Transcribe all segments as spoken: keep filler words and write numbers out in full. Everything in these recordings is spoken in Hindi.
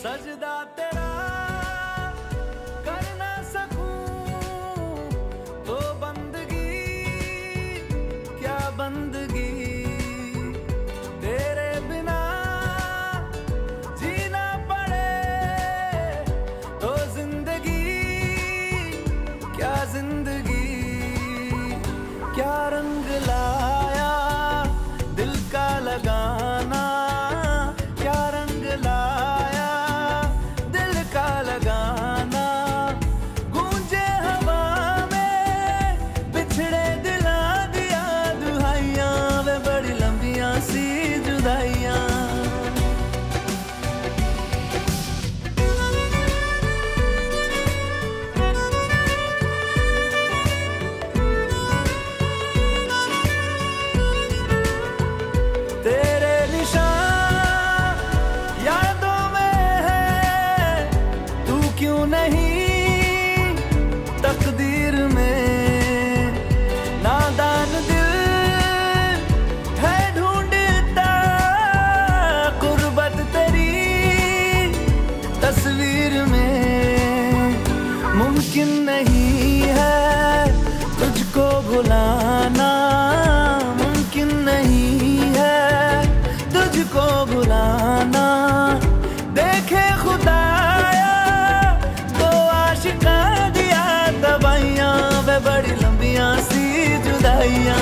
सजदा तेरा कर ना सकूं तो बंदगी क्या बंदगी, तेरे बिना जीना पड़े तो जिंदगी क्या जिंदगी। क्या रंग लाया दिल का लगाना, क्या रंग लाया दिल का लगाना। गूंजे हवा में बिछड़े दिला दिया दुहाइयां, वे बड़ी लंबियां सी जुदाइयां। तेरे निशान यादों में है, तू क्यों नहीं तकदीर में। नादान दिल है ढूंढता गुर्बत तेरी तस्वीर में। मुमकिन नहीं है तुझको भुलाना, मुमकिन नहीं है तुझको भुलाना। देखे खुदाया तो आशिका दिया दवाइयां, वे बड़ी लंबियां सी जुदाइयां।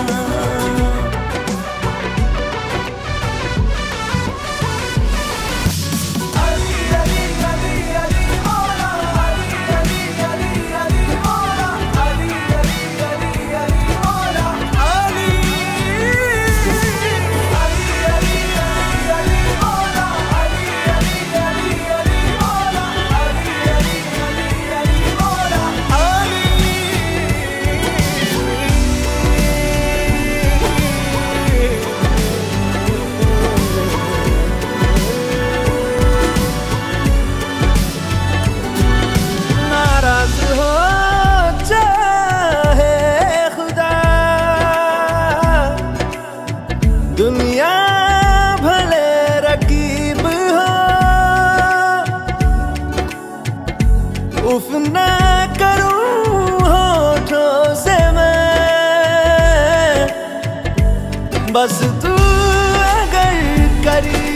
दुनिया भले रकीब हो, उफ ना करूं होठों से मैं, बस तू अगर करी